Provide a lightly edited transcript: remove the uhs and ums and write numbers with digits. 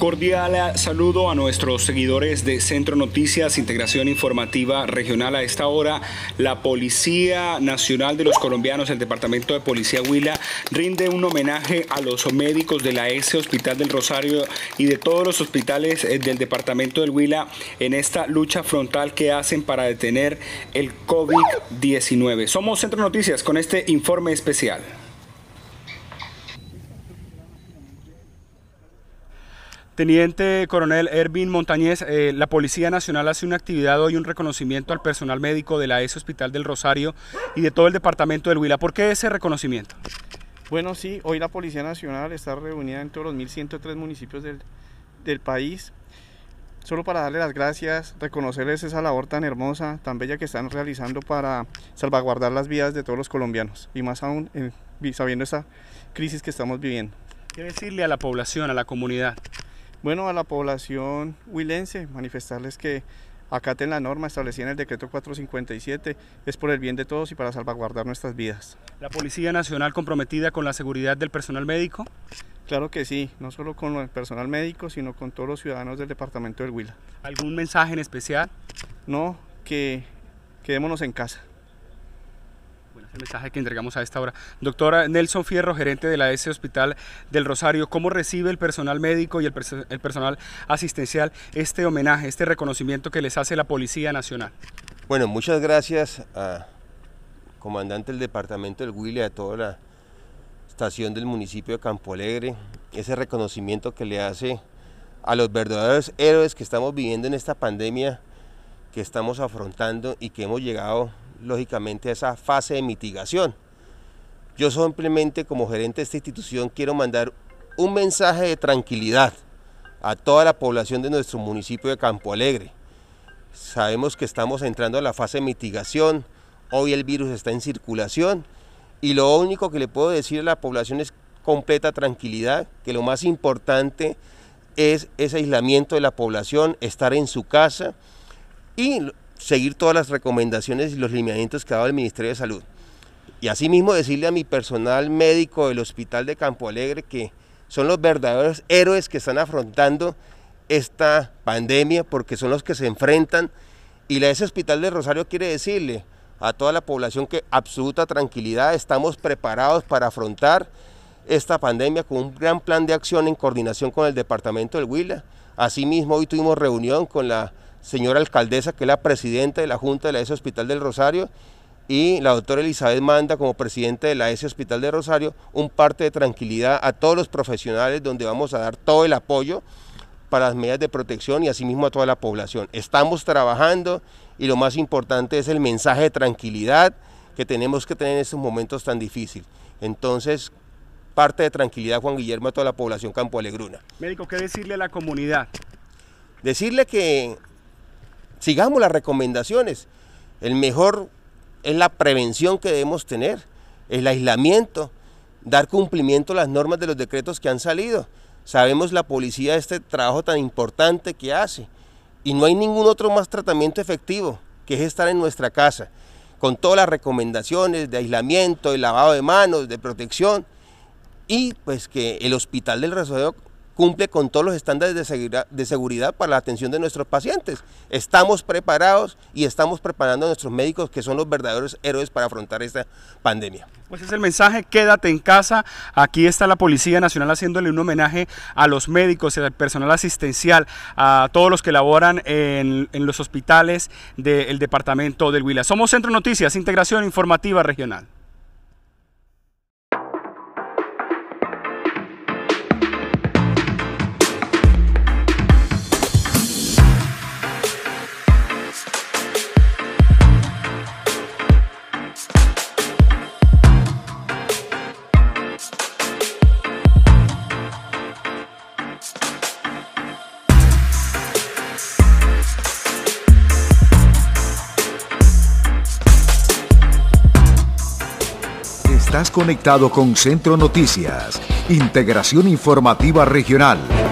Cordial saludo a nuestros seguidores de Centro Noticias, Integración Informativa Regional. A esta hora, la Policía Nacional de los Colombianos, el Departamento de Policía Huila, rinde un homenaje a los médicos de la ES Hospital del Rosario y de todos los hospitales del Departamento del Huila en esta lucha frontal que hacen para detener el COVID-19. Somos Centro Noticias con este informe especial. Teniente Coronel Ervin Montañez, la Policía Nacional hace una actividad hoy, un reconocimiento al personal médico de la ES Hospital del Rosario y de todo el departamento del Huila. ¿Por qué ese reconocimiento? Bueno, sí, hoy la Policía Nacional está reunida en todos los 1.103 municipios del país, solo para darle las gracias, reconocerles esa labor tan hermosa, tan bella que están realizando para salvaguardar las vidas de todos los colombianos, y más aún sabiendo esta crisis que estamos viviendo. ¿Qué decirle a la población, a la comunidad? Bueno, a la población huilense, manifestarles que acaten la norma establecida en el decreto 457, es por el bien de todos y para salvaguardar nuestras vidas. ¿La Policía Nacional comprometida con la seguridad del personal médico? Claro que sí, no solo con el personal médico, sino con todos los ciudadanos del departamento del Huila. ¿Algún mensaje en especial? No, que quedémonos en casa. Bueno, es el mensaje que entregamos a esta hora. Doctora Nelson Fierro, gerente de la ES Hospital del Rosario, ¿cómo recibe el personal médico y el personal asistencial este homenaje, este reconocimiento que les hace la Policía Nacional? Bueno, muchas gracias al comandante del departamento del Huila y a toda la estación del municipio de Campo Alegre, ese reconocimiento que le hace a los verdaderos héroes que estamos viviendo en esta pandemia que estamos afrontando y que hemos llegado lógicamente a esa fase de mitigación. Yo simplemente como gerente de esta institución quiero mandar un mensaje de tranquilidad a toda la población de nuestro municipio de Campo Alegre. Sabemos que estamos entrando a la fase de mitigación, hoy el virus está en circulación y lo único que le puedo decir a la población es completa tranquilidad, que lo más importante es ese aislamiento de la población, estar en su casa y seguir todas las recomendaciones y los lineamientos que ha dado el Ministerio de Salud. Y asimismo decirle a mi personal médico del Hospital de Campo Alegre que son los verdaderos héroes que están afrontando esta pandemia porque son los que se enfrentan, y la ES Hospital de Rosario quiere decirle a toda la población que absoluta tranquilidad, estamos preparados para afrontar esta pandemia con un gran plan de acción en coordinación con el departamento del Huila. Asimismo hoy tuvimos reunión con la señora alcaldesa, que es la presidenta de la Junta de la ES Hospital del Rosario, y la doctora Elizabeth Manda como presidente de la ES Hospital de Rosario, un parte de tranquilidad a todos los profesionales donde vamos a dar todo el apoyo para las medidas de protección y asimismo a toda la población. Estamos trabajando y lo más importante es el mensaje de tranquilidad que tenemos que tener en estos momentos tan difíciles. Entonces, parte de tranquilidad, Juan Guillermo, a toda la población campoalegruna. Médico, ¿qué decirle a la comunidad? Decirle que sigamos las recomendaciones. El mejor es la prevención que debemos tener, el aislamiento, dar cumplimiento a las normas de los decretos que han salido. Sabemos la policía este trabajo tan importante que hace y no hay ningún otro más tratamiento efectivo que es estar en nuestra casa con todas las recomendaciones de aislamiento, de lavado de manos, de protección, y pues que el Hospital del Rosario cumple con todos los estándares de seguridad para la atención de nuestros pacientes. Estamos preparados y estamos preparando a nuestros médicos, que son los verdaderos héroes para afrontar esta pandemia. Pues es el mensaje, quédate en casa. Aquí está la Policía Nacional haciéndole un homenaje a los médicos, al personal asistencial, a todos los que laboran en los hospitales del departamento del Huila. Somos Centro Noticias, Integración Informativa Regional. Estás conectado con Centro Noticias, Integración Informativa Regional.